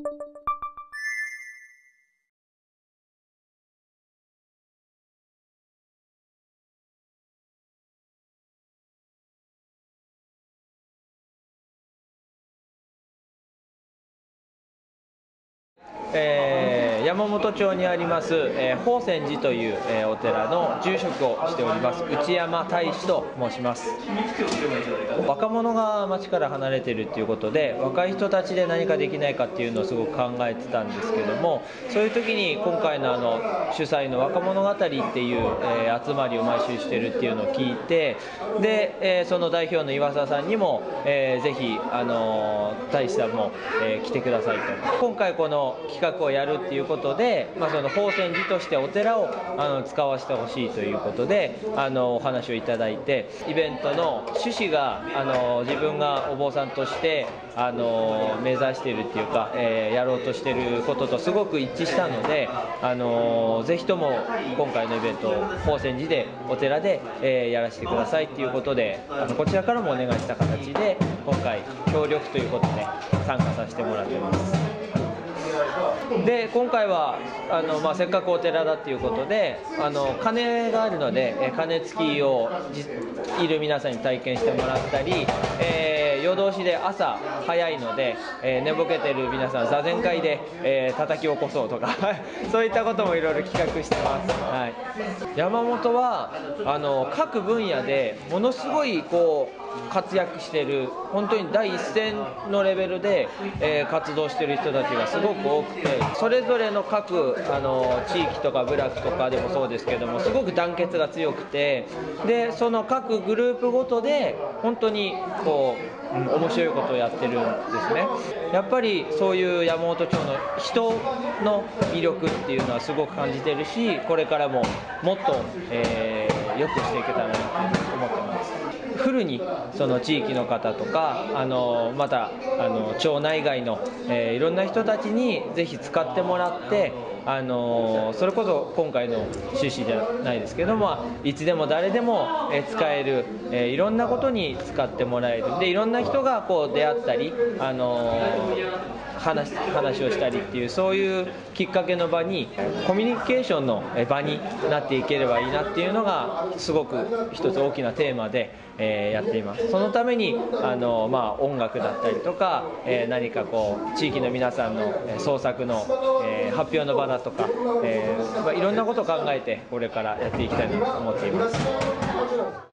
山本町にあります、法泉寺という、お寺の住職をしております内山大使と申します。若者が町から離れているということで、若い人たちで何かできないかっていうのをすごく考えてたんですけども、そういう時に今回の主催の若者語りっていう、集まりを毎週してるっていうのを聞いて、で、その代表の岩沢さんにも、ぜひ大使さんも、来てくださいと。今回この企画をやるっていうことで、その法泉寺としてお寺を使わせてほしいということでお話をいただいて、イベントの趣旨が自分がお坊さんとして目指しているっていうか、やろうとしていることとすごく一致したので、ぜひとも今回のイベントを法泉寺でお寺で、やらせてくださいっていうことで、こちらからもお願いした形で今回協力ということで参加させてもらってます。で今回はせっかくお寺だっていうことで鐘があるので、鐘つきをいる皆さんに体験してもらったり、夜通しで朝早いので、寝ぼけてる皆さん座禅会で、叩き起こそうとかそういったこともいろいろ企画してます。はい、山本は各分野でものすごい活躍している、本当に第一線のレベルで、活動している人たちがすごく多くて、それぞれの各地域とか部落とかでもそうですけども、すごく団結が強くて、でその各グループごとで本当に面白いことをやってるんですね。やっぱりそういう山本町の人の魅力っていうのはすごく感じてるし、これからももっと、良くしていけたらなと思ってます。フルにその地域の方とかまた町内外の、いろんな人たちにぜひ使ってもらって、それこそ今回の趣旨じゃないですけども、いつでも誰でも使える、いろんなことに使ってもらえる。でいろんな人が出会ったり話をしたりっていう、そういうきっかけの場に、コミュニケーションの場になっていければいいなっていうのがすごく一つ大きなテーマで、やっています。そのために音楽だったりとか、何か地域の皆さんの創作の、発表の場だとか、いろんなことを考えてこれからやっていきたいなと思っています。